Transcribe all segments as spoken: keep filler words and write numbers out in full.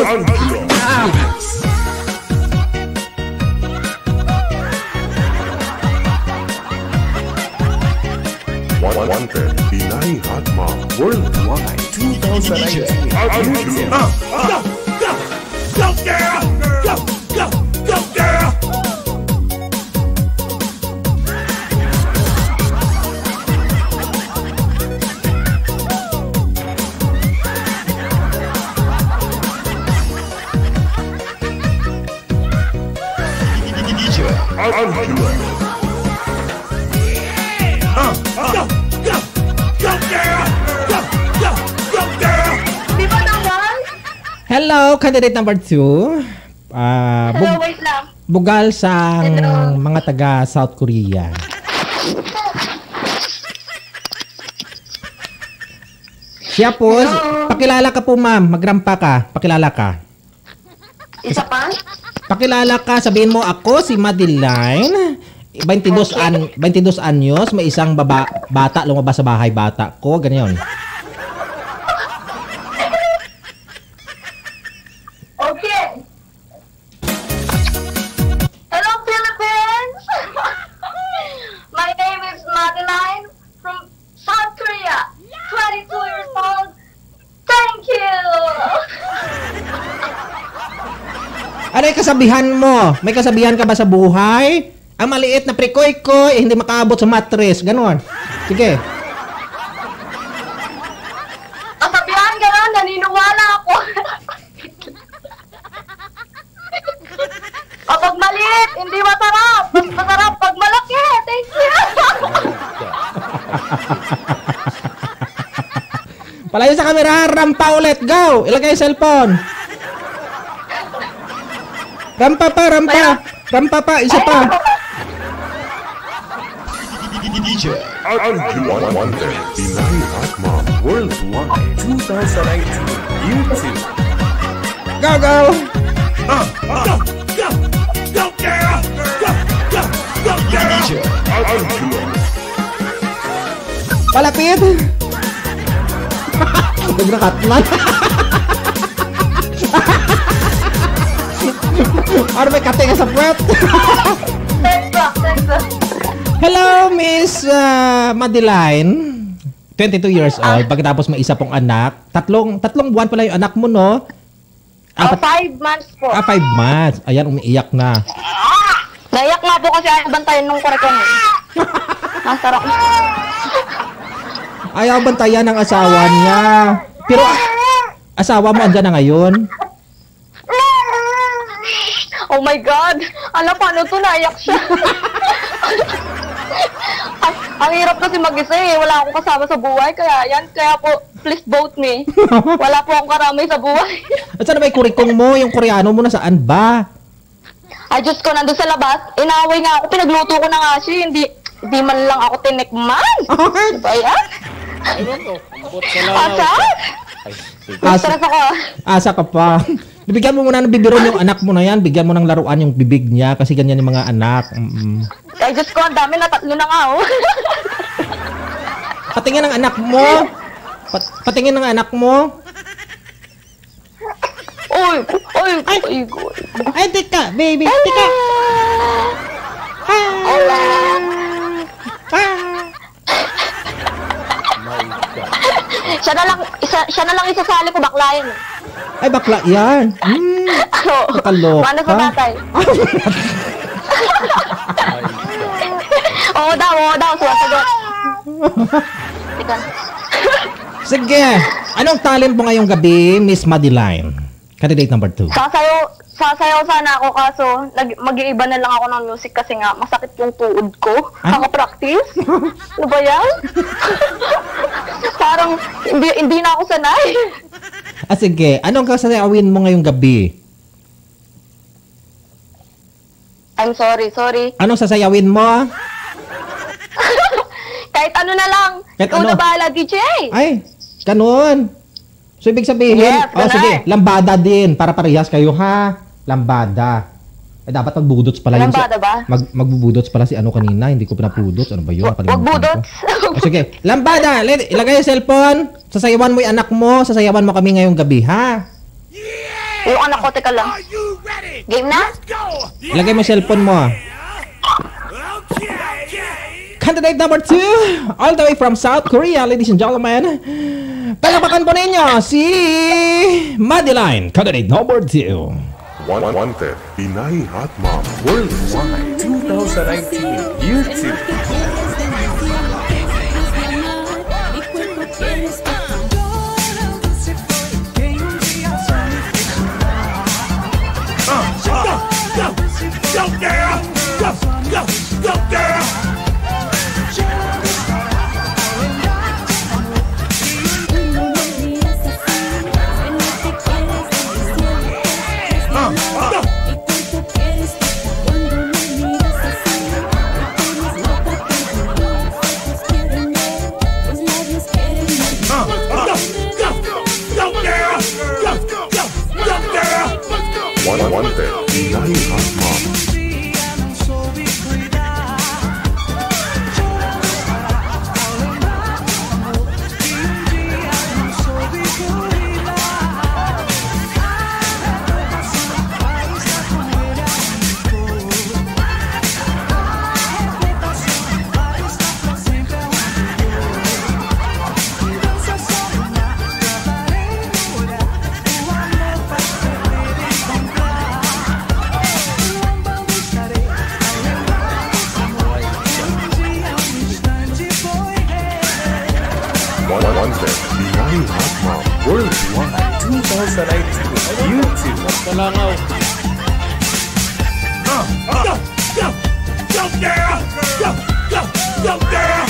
Wanted, Pinay Hot Mom Worldwide twenty nineteen. Angela. Go! Go! Go, girl! Go! Go! Go, girl! Angela. Uh, go! Go! Go, girl! Go! Go! Go, girl! Di ba naman? Hello, candidate number two. Ah, Hello, bug- wait lang. bugal sa Hello. mga taga South Korea. Siya po, Hello. pakilala ka po ma'am, magrampa ka, pakilala ka. Isa pa? Pakilala ka, sabihin mo ako si Madeline, twenty-two, an, twenty-two anyos, may isang baba, bata lumabas sa bahay bata ko, ganyan. Okay. Hello, Philippines! My name is Madeline from South Korea. twenty-two years old. Thank you! Ano yung kasabihan mo? May kasabihan ka ba sa buhay? Ang maliit na prikoy-koy, eh, hindi makaabot sa mattress, ganon. Sige. Kasabihan ka na, naniniwala ako. Kapag maliit, hindi masarap. Mas masarap pag malaki. Thank you! Palayo sa camera, rampa ulit, go! Ilagay yung cellphone. Rampa pa, rampa. Rampa pa, isa pa. Angela. Wanted, Pinay Hot Mom Worldwide twenty nineteen. YouTube. Go, go! Uh, go! Go! Go, girl! Go! Go! Go, girl! Angela. Palapit! Nagrakatlan. Ano may kate ka sa puwet? Thanks, bro. Thanks, bro. Hello, Miss uh, Madeline. twenty-two years old. Pagkatapos may isa pong anak. Tatlong, tatlong buwan pala yung anak mo, no? Oh, Apat, five months po. ah, five months. Ayan, umiiyak na. Naiyak nga po kasi ayaw bantayan nung kurekong. Ang sarap. Ayaw bantayan ng asawa niya. Pero, ah, asawa mo andyan na ngayon. Oh my God! Ano, paano to? Naiyak siya. ang, ang hirap kasi mag-isa eh. Wala akong kasama sa buhay. Kaya yan, kaya po, please vote me. Wala po akong karamay sa buhay. At saan na ba yung kurikong mo? Yung koreano mo nasaan ba? Ay, Diyos ko, nandun sa labas. Inaway nga ako. Pinagluto ko na nga siya. Hindi, hindi man lang ako tinikman. Diba yan? Asa? Asa, Stress ako. asa ka pa. Bigyan mo muna ng bibiron yung anak mo na yan. Bigyan mo ng laruan yung bibig niya. Kasi ganyan yung mga anak. Mm-mm. Ay, Diyos ko, ang dami na tatlo na nga, oh. Patingin ng anak mo. Pat patingin ng anak mo. Uy, uy, uy, uy. Ay, tika, baby. Tika. Siya na lang, isa, siya na lang isasali ko, bakla yun. Ay, bakla yan. Hmm. Ano? Nakaloka. Paano sa tatay? Oo daw, oo daw, suwasagot. Teka. Sige. Anong talent mo ngayong gabi, Miss Madeline? Candidate number two. Sasayaw, sasayaw sana ako kaso nag, mag-iiba na lang ako ng music kasi nga masakit yung tuod ko. Ay? Kaka-practice. Ano ba yan? Parang hindi, hindi na ako sanay. Ah, sige. Anong kasayawin mo ngayong gabi? I'm sorry, sorry. Anong sasayawin mo? Kahit ano na lang. Kahit Ikaw ano? na bahala, D J. Ay, ganun. So, ibig sabihin, Yes, oh, ganun. sige, lambada din. Para parehas kayo, ha? Lambada. Eh, dapat magbudots pala yun. Lambada ba? Mag, magbubudots pala si ano kanina. Hindi ko pinapudots. Ano ba yun? Wag Nakalimutan ko. budots. Oh, sige, lambada. Let- Ilagay yung cellphone. Sasayawan mo yung anak mo. Sasayawan mo kami ngayong gabi, ha? Yung anak ko, teka lang. Are you ready? Game na? Go! Ilagay mo cellphone mo. Okay. Candidate number two, all the way from South Korea, ladies and gentlemen. Palakpakan po ninyo si Madeline, candidate number two. One Wanted, Pinay Hot Mom Worldwide twenty nineteen, Year two. Go! Go! Go, girl! Go! Go! Go, girl! One Wanted, Pinay Hot Mom. One Wanted, Pinay Hot Mom Worldwide twenty nineteen, Year two. Go! Go! Go, girl! Go! Go! Go, girl!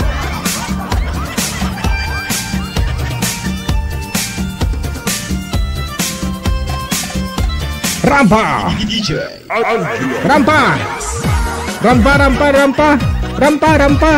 Rampa! Rampa! Rampa, rampa, rampa! Rampa, rampa!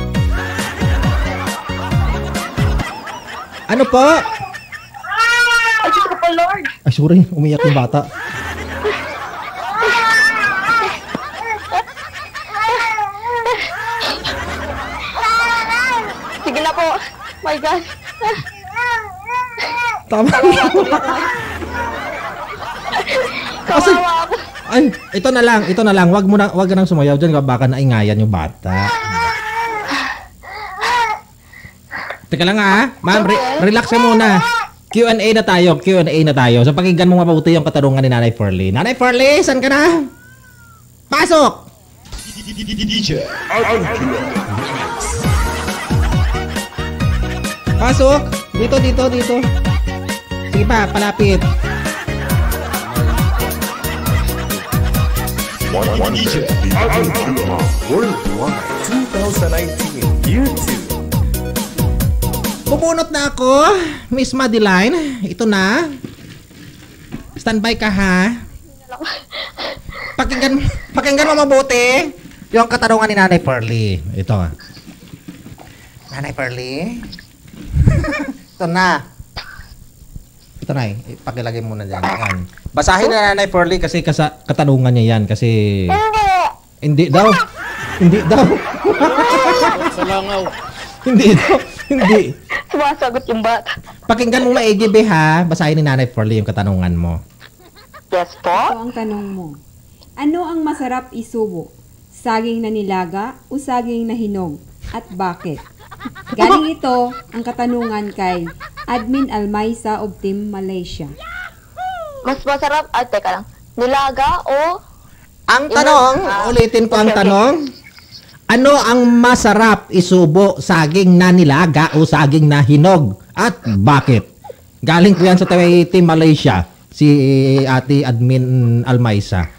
Ano po? Ay, Diyos ko po, Lord. Ay, sorry. Umiyak yung bata. Sige na po. My God. Tama. Kasi, Kawawa ako. ay, ito na lang. Ito na lang. Wag mo na, wag ka nang sumayaw dyan. Baka naingayan yung bata. Teka lang ha. Ma'am, re- relax ka muna. Q and A na tayo. Q and A na tayo. So, pakinggan mo mabuti yung katarungan ni Nanay Furley. Nanay Furley, saan ka na? Pasok! Pasok! Dito, dito, dito. Sige pa, palapit. One Wanted, Pinay Hot Mom Worldwide twenty nineteen, Year two. Bubunot na ako, Miss Madeline. Ito na. Standby ka ha. Pakinggan, pakinggan mo mabuti yung katarungan ni Nanay Furley. Ito. Nanay Furley. Ito na. Ito na eh. Pakilagay mo na dyan. Yan. Basahin na Nanay Furley kasi kasa, katanungan niya yan. Kasi... Hindi daw. Hindi daw. Salangaw. Hindi daw. Hindi. Sumasagot yung bata. Pakinggan mo maigi, be, ha? Basahin ni Nanay Furley yung katanungan mo. Yes po? Ito ang tanong mo. Ano ang masarap isubo? Saging na nilaga o saging na hinog? At bakit? Galing ito ang katanungan kay Admin Almaysa of Team Malaysia. Mas masarap, ah, teka lang. Nilaga o... Ang tanong, Ah, ulitin ko ang okay, okay. tanong. Ano ang masarap isubo? Saging na nilaga o saging na hinog? At bakit? Galing ko yan sa Team Malaysia. Si Ate Admin Almaysa.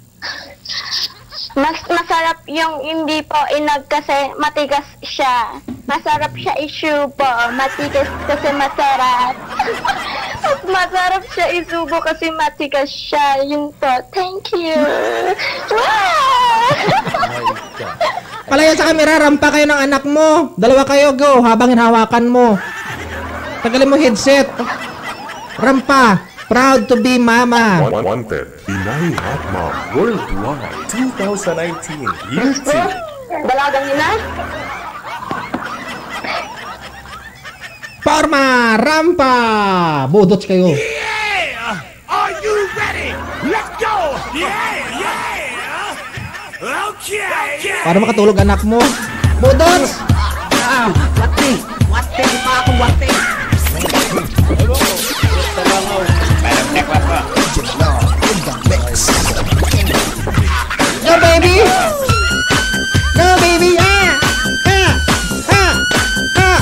Mas masarap yung hindi po inag kasi matigas siya. Masarap siya isubo, matigas kasi masarap. Mas masarap siya isubo kasi matigas siya. Yun po. Thank you. Wow! Palayan sa kamera, rampa kayo ng anak mo. Dalawa kayo, go. Habang hinahawakan mo. Tagalin mo headset. Rampa. Proud to be mama. One Wanted, Pinay Hot Mom Worldwide twenty nineteen, Year two. Dalagang ina? Parma! Rampa! Budots kayo. Yeah! Are Para makatulog anak mo. Budots! Ah, wate. Wate pa ako, wate. Salangaw. Go baby! Go baby! Ah! Ah! Ah! Ah!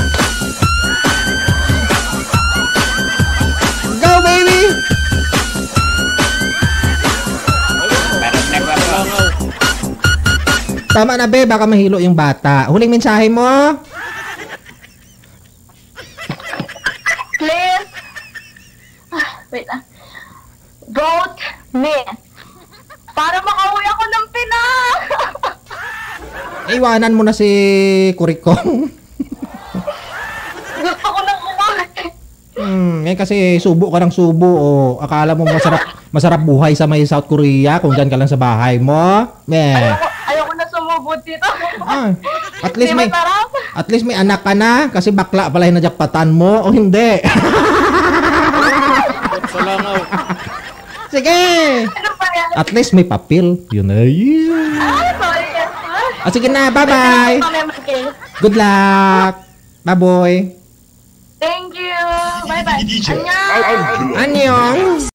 Go baby! Salangaw. Tama na be, baka mahilo yung bata. Huling mensahe mo? Please. Ah, wait lang. Vote me. Para makauwi ako ng Pinas. Iwanan mo na si Kurikong. Gusto ko nang umuwi. Hmm, eh kasi subo ka ng subo o akala mo masarap masarap buhay sa may South Korea kung dyan ka lang sa bahay mo. Eh. Ayoko, ayoko na sumubot dito. Ah, at least Di may masarap. at least may anak ka na kasi bakla pala yung najakpatan mo o hindi. Salangaw. Sige. Ano ba yan? At least may papel. Yun na yun. Ah, sorry. Ah, sige na, bye-bye. Good luck. Bye-boy. Thank you. Bye-bye. Annyeong. Annyeong.